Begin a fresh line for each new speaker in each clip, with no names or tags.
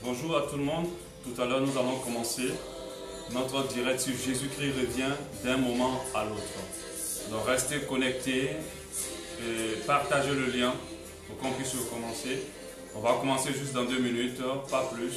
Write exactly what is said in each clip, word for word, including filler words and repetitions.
Bonjour à tout le monde. Tout à l'heure, nous allons commencer notre direct sur Jésus-Christ revient d'un moment à l'autre. Donc restez connectés et partagez le lien pour qu'on puisse commencer. On va commencer juste dans deux minutes, pas plus.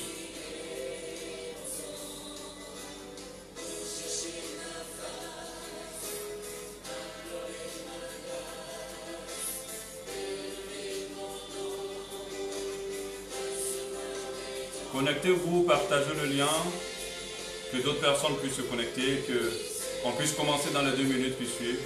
Connectez-vous, partagez le lien, que d'autres personnes puissent se connecter, qu'on puisse commencer dans les deux minutes qui suivent.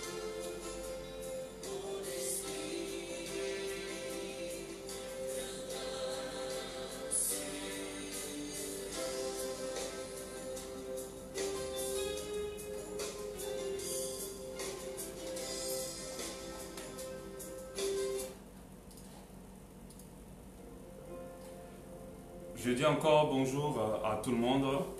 Je dis encore bonjour à tout le monde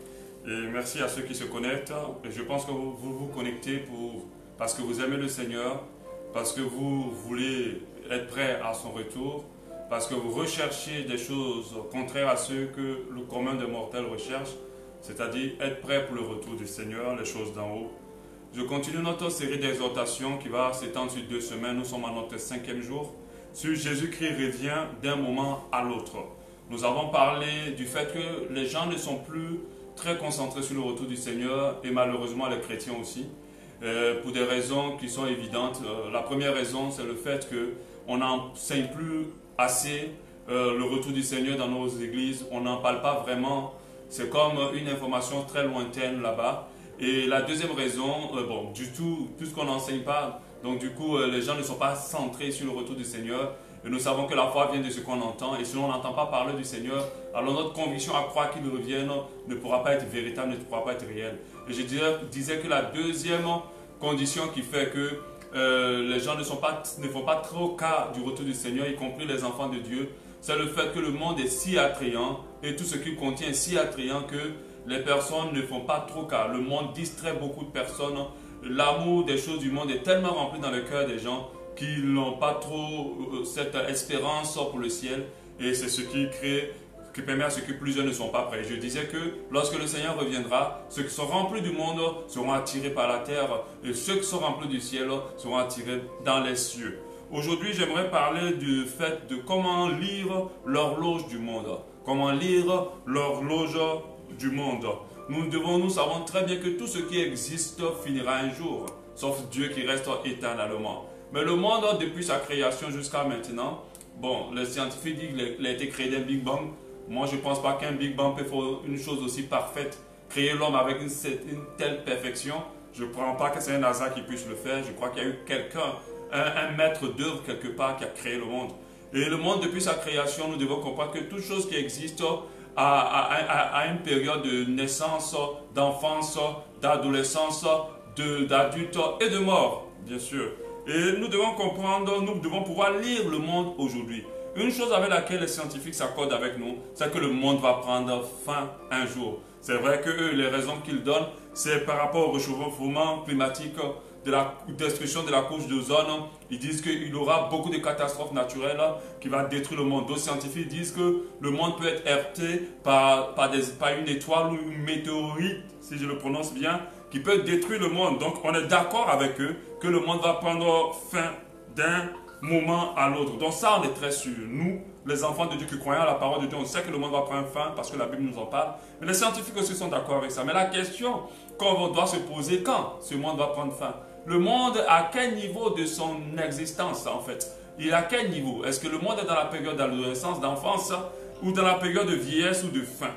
et merci à ceux qui se connectent. Et je pense que vous vous, vous connectez pour, parce que vous aimez le Seigneur, parce que vous voulez être prêt à son retour, parce que vous recherchez des choses contraires à ceux que le commun des mortels recherche, c'est-à-dire être prêt pour le retour du Seigneur, les choses d'en haut. Je continue notre série d'exhortations qui va s'étendre sur deux semaines. Nous sommes à notre cinquième jour sur Jésus-Christ revient d'un moment à l'autre. Nous avons parlé du fait que les gens ne sont plus très concentrés sur le retour du Seigneur et malheureusement les chrétiens aussi, euh, pour des raisons qui sont évidentes. Euh, la première raison, c'est le fait qu'on n'enseigne plus assez euh, le retour du Seigneur dans nos églises. On n'en parle pas vraiment. C'est comme une information très lointaine là-bas. Et la deuxième raison, euh, bon, du tout, puisqu'on n'enseigne pas, donc du coup, euh, les gens ne sont pas centrés sur le retour du Seigneur. Et nous savons que la foi vient de ce qu'on entend. Et si on n'entend pas parler du Seigneur, alors notre conviction à croire qu'il revienne ne pourra pas être véritable, ne pourra pas être réelle. Et je disais, disais que la deuxième condition qui fait que euh, les gens ne, sont pas, ne font pas trop cas du retour du Seigneur, y compris les enfants de Dieu, c'est le fait que le monde est si attrayant et tout ce qu'il contient est si attrayant que les personnes ne font pas trop cas. Le monde distrait beaucoup de personnes. L'amour des choses du monde est tellement rempli dans le cœur des gens qui n'ont pas trop euh, cette espérance pour le ciel, et c'est ce qui crée, qui permet à ce que plusieurs ne sont pas prêts. Je disais que lorsque le Seigneur reviendra, ceux qui sont remplis du monde seront attirés par la terre, et ceux qui sont remplis du ciel seront attirés dans les cieux. Aujourd'hui, j'aimerais parler du fait de comment lire l'horloge du monde. Comment lire l'horloge du monde. Nous devons, nous savons très bien que tout ce qui existe finira un jour, sauf Dieu qui reste éternellement. Mais le monde, depuis sa création jusqu'à maintenant, bon, les scientifiques disent qu'il a été créé d'un Big Bang. Moi, je ne pense pas qu'un Big Bang peut faire une chose aussi parfaite. Créer l'homme avec une, une telle perfection, je ne crois pas que c'est un hasard qui puisse le faire. Je crois qu'il y a eu quelqu'un, un, un maître d'œuvre quelque part qui a créé le monde. Et le monde, depuis sa création, nous devons comprendre que toute chose qui existe a, a, a, a une période de naissance, d'enfance, d'adolescence, d'adulte et de mort, bien sûr. Et nous devons comprendre, nous devons pouvoir lire le monde aujourd'hui. Une chose avec laquelle les scientifiques s'accordent avec nous, c'est que le monde va prendre fin un jour. C'est vrai que eux, les raisons qu'ils donnent, c'est par rapport au réchauffement climatique, de la destruction de la couche d'ozone. Ils disent qu'il y aura beaucoup de catastrophes naturelles qui vont détruire le monde. D'autres scientifiques disent que le monde peut être heurté par, par, des, par une étoile ou une météorite, si je le prononce bien, qui peut détruire le monde. Donc on est d'accord avec eux que le monde va prendre fin d'un moment à l'autre. Donc ça, on est très sûr. Nous, les enfants de Dieu qui croyons à la parole de Dieu, on sait que le monde va prendre fin parce que la Bible nous en parle. Mais les scientifiques aussi sont d'accord avec ça. Mais la question qu'on doit se poser, quand ce monde va prendre fin? Le monde, à quel niveau de son existence en fait? Il est à quel niveau? Est-ce que le monde est dans la période d'adolescence, d'enfance, ou dans la période de vieillesse ou de fin?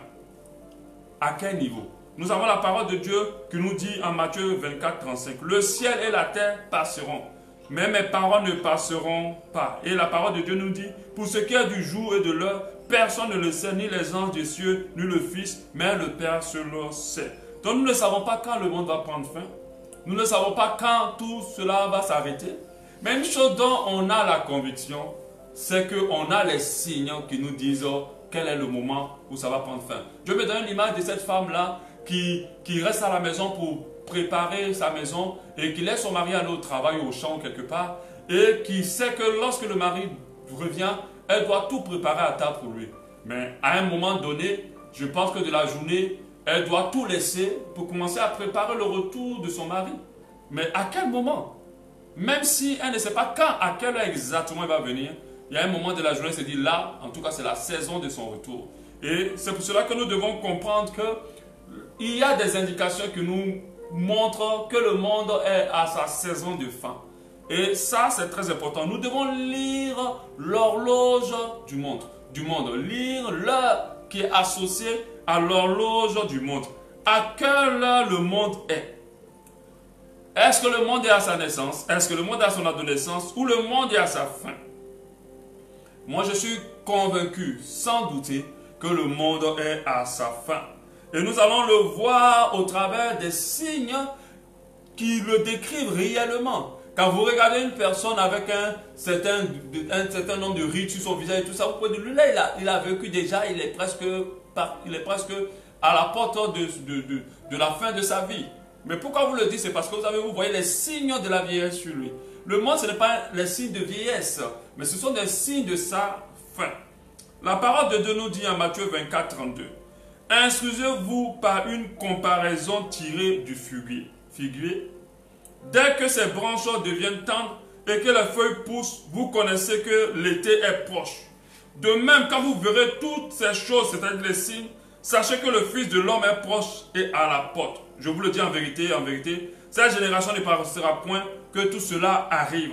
À quel niveau? Nous avons la parole de Dieu qui nous dit en Matthieu vingt-quatre, trente-cinq, « Le ciel et la terre passeront, mais mes paroles ne passeront pas. » Et la parole de Dieu nous dit, « Pour ce qui est du jour et de l'heure, personne ne le sait, ni les anges des cieux, ni le Fils, mais le Père seul le sait. » Donc nous ne savons pas quand le monde va prendre fin. Nous ne savons pas quand tout cela va s'arrêter. Mais une chose dont on a la conviction, c'est qu'on a les signes qui nous disent quel est le moment où ça va prendre fin. Je me donne l'image de cette femme-là qui, qui reste à la maison pour préparer sa maison et qui laisse son mari aller au travail, au champ quelque part, et qui sait que lorsque le mari revient, elle doit tout préparer à table pour lui. Mais à un moment donné, je pense que de la journée, elle doit tout laisser pour commencer à préparer le retour de son mari. Mais à quel moment? Même si elle ne sait pas quand, à quelle heure exactement elle va venir, il y a un moment de la journée, elle se dit là, en tout cas c'est la saison de son retour. Et c'est pour cela que nous devons comprendre qu'il y a des indications qui nous montrent que le monde est à sa saison de fin. Et ça, c'est très important. Nous devons lire l'horloge du monde. Du monde. Lire l'heure qui est associée à l'horloge du monde. À quelle heure le monde est? Est-ce que le monde est à sa naissance? Est-ce que le monde est à son adolescence? Ou le monde est à sa fin? Moi, je suis convaincu, sans douter, que le monde est à sa fin. Et nous allons le voir au travers des signes qui le décrivent réellement. Quand vous regardez une personne avec un certain, un certain nombre de rides sur son visage et tout ça, vous pouvez dire, lui là, il a, il a vécu déjà, il est presque, il est presque à la porte de, de, de, de la fin de sa vie. Mais pourquoi vous le dites? C'est parce que vous avez, vous voyez les signes de la vieillesse sur lui. Le monde, ce n'est pas les signes de vieillesse, mais ce sont des signes de sa fin. La parole de Dieu nous dit en Matthieu vingt-quatre, trente-deux. Instruisez-vous par une comparaison tirée du figuier. Figuier. Dès que ses branches deviennent tendres et que les feuilles poussent, vous connaissez que l'été est proche. De même, quand vous verrez toutes ces choses, c'est-à-dire les signes, sachez que le Fils de l'homme est proche et à la porte. Je vous le dis en vérité, en vérité, cette génération ne passera point que tout cela arrive.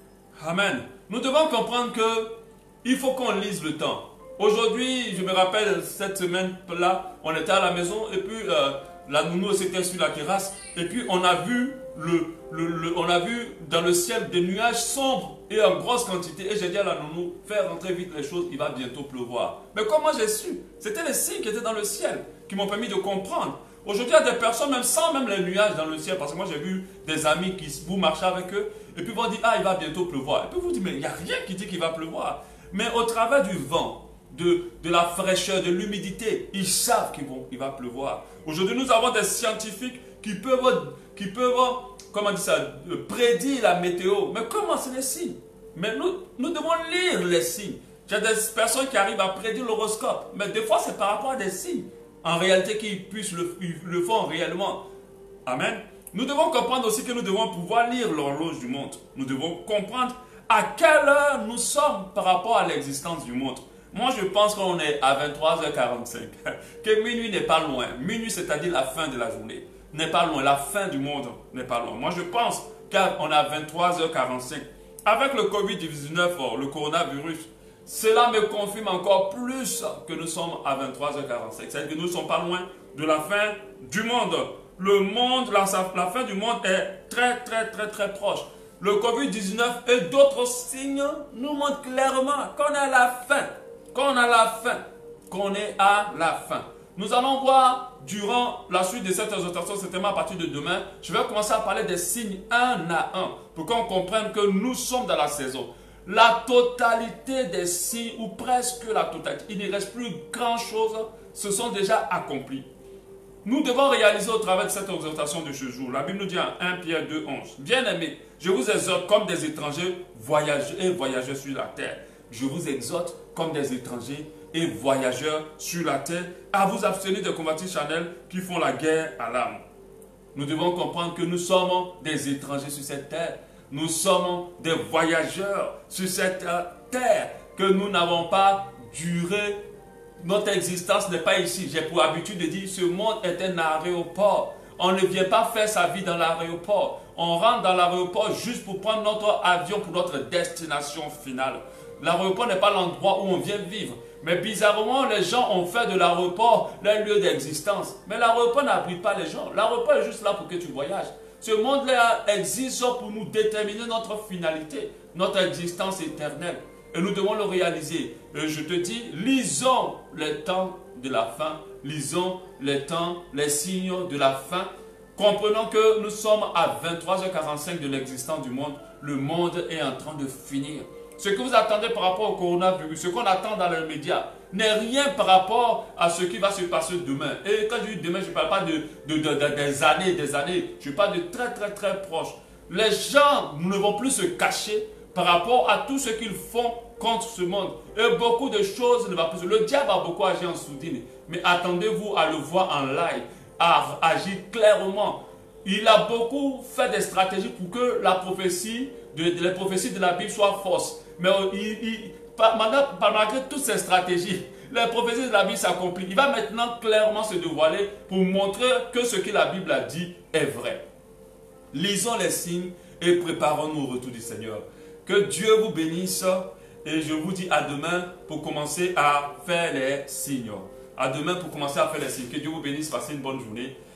Amen. Nous devons comprendre que il faut qu'on lise le temps. Aujourd'hui, je me rappelle, cette semaine-là, on était à la maison et puis euh, la nounou était sur la terrasse et puis on a vu le, le, le, on a vu dans le ciel des nuages sombres et en grosse quantité. Et j'ai dit à la nounou, fais rentrer vite les choses, il va bientôt pleuvoir. Mais comment j'ai su? C'était les signes qui étaient dans le ciel qui m'ont permis de comprendre. Aujourd'hui, il y a des personnes, même sans même les nuages dans le ciel, parce que moi j'ai vu des amis qui vous marchez avec eux, et puis vont dire, ah, il va bientôt pleuvoir. Et puis vous dites, mais il n'y a rien qui dit qu'il va pleuvoir. Mais au travers du vent, de, de la fraîcheur, de l'humidité, ils savent qu'il vont, il va pleuvoir. Aujourd'hui, nous avons des scientifiques qui peuvent, qui peuvent comment dire ça, prédire la météo. Mais comment c'est les signes? Mais nous, nous devons lire les signes. Il y a des personnes qui arrivent à prédire l'horoscope, mais des fois c'est par rapport à des signes. En réalité, qu'ils puissent le, le font réellement. Amen. Nous devons comprendre aussi que nous devons pouvoir lire l'horloge du monde. Nous devons comprendre à quelle heure nous sommes par rapport à l'existence du monde. Moi, je pense qu'on est à vingt-trois heures quarante-cinq. Que minuit n'est pas loin. Minuit, c'est-à-dire la fin de la journée, n'est pas loin. La fin du monde n'est pas loin. Moi, je pense qu'on est à vingt-trois heures quarante-cinq. Avec le Covid dix-neuf, le coronavirus, cela me confirme encore plus que nous sommes à vingt-trois heures quarante-cinq. C'est-à-dire que nous ne sommes pas loin de la fin du monde. Le monde, la, la fin du monde est très, très, très, très proche. Le Covid dix-neuf et d'autres signes nous montrent clairement qu'on est à la fin. Qu'on est à la fin. Qu'on est à la fin. Nous allons voir durant la suite de cette exhortation, certainement à partir de demain, je vais commencer à parler des signes un à un pour qu'on comprenne que nous sommes dans la saison. La totalité des signes, ou presque la totalité, il ne reste plus grand chose, se sont déjà accomplis. Nous devons réaliser au travers de cette exhortation de ce jour. La Bible nous dit en un Pierre deux, onze. Bien-aimés, je vous exhorte comme des étrangers voyageurs et voyageurs sur la terre. Je vous exhorte comme des étrangers et voyageurs sur la terre à vous abstenir des convoitises charnelles qui font la guerre à l'âme. Nous devons comprendre que nous sommes des étrangers sur cette terre. Nous sommes des voyageurs sur cette terre, que nous n'avons pas duré. Notre existence n'est pas ici. J'ai pour habitude de dire, ce monde est un aéroport. On ne vient pas faire sa vie dans l'aéroport. On rentre dans l'aéroport juste pour prendre notre avion pour notre destination finale. L'aéroport n'est pas l'endroit où on vient vivre. Mais bizarrement, les gens ont fait de l'aéroport leur lieu d'existence. Mais l'aéroport n'abrite pas les gens. L'aéroport est juste là pour que tu voyages. Ce monde-là existe pour nous déterminer notre finalité, notre existence éternelle. Et nous devons le réaliser. Et je te dis, lisons les temps de la fin. Lisons les temps, les signes de la fin. Comprenons que nous sommes à vingt-trois heures quarante-cinq de l'existence du monde. Le monde est en train de finir. Ce que vous attendez par rapport au coronavirus, ce qu'on attend dans les médias, n'est rien par rapport à ce qui va se passer demain. Et quand je dis demain, je ne parle pas de, de, de, de, des années, des années. Je parle de très, très, très proche. Les gens ne vont plus se cacher par rapport à tout ce qu'ils font contre ce monde. Et beaucoup de choses ne vont plus. Le diable a beaucoup agi en sourdine. Mais attendez-vous à le voir en live, à agir clairement. Il a beaucoup fait des stratégies pour que la prophétie, de, les prophéties de la Bible soient fausses. Mais il, il, par, malgré toutes ces stratégies, les prophéties de la Bible s'accomplissent. Il va maintenant clairement se dévoiler pour montrer que ce que la Bible a dit est vrai. Lisons les signes et préparons-nous au retour du Seigneur. Que Dieu vous bénisse et je vous dis à demain pour commencer à faire les signes. À demain pour commencer à faire les signes. Que Dieu vous bénisse, passez une bonne journée.